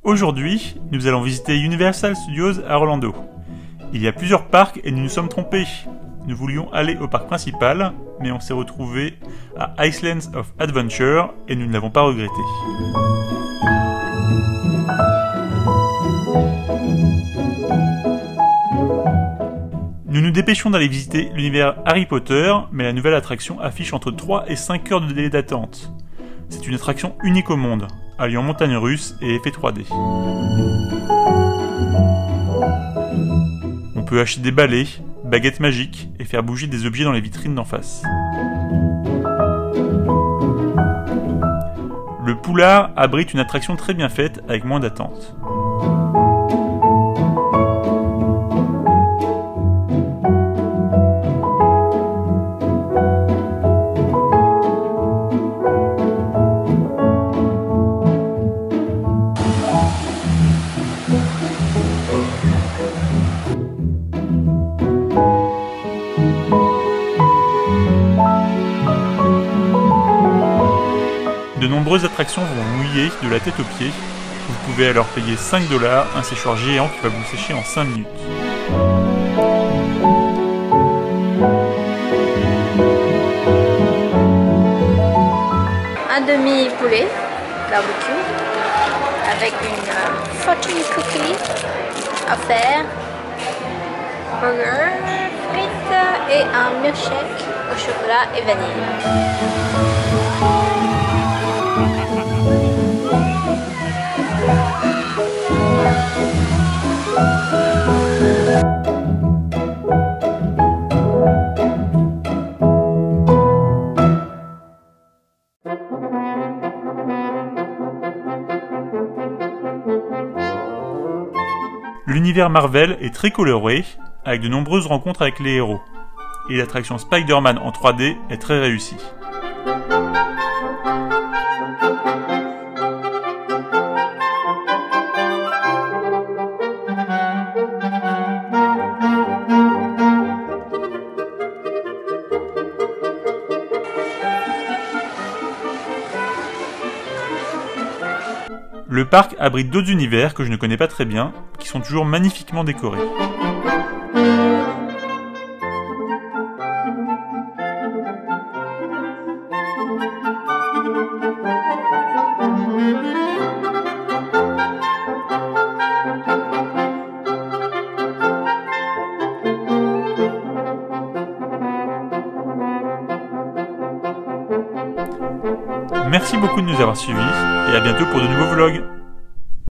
Aujourd'hui, nous allons visiter Universal Studios à Orlando. Il y a plusieurs parcs et nous nous sommes trompés. Nous voulions aller au parc principal, mais on s'est retrouvé à Islands of Adventure et nous ne l'avons pas regretté. Nous nous dépêchons d'aller visiter l'univers Harry Potter, mais la nouvelle attraction affiche entre 3 et 5 heures de délai d'attente. C'est une attraction unique au monde, alliant montagne russe et effet 3D. On peut acheter des balais, baguettes magiques et faire bouger des objets dans les vitrines d'en face. Le Poulard abrite une attraction très bien faite avec moins d'attente. De nombreuses attractions vont mouiller de la tête aux pieds. Vous pouvez alors payer 5 $, un séchoir géant qui va vous sécher en 5 minutes. Un demi-poulet barbecue avec une fortune cookie à faire, burger, frites et un milkshake au chocolat et vanille. L'univers Marvel est très coloré, avec de nombreuses rencontres avec les héros. Et l'attraction Spider-Man en 3D est très réussie. Le parc abrite d'autres univers que je ne connais pas très bien, qui sont toujours magnifiquement décorés. Merci beaucoup de nous avoir suivis et à bientôt pour de nouveaux vlogs.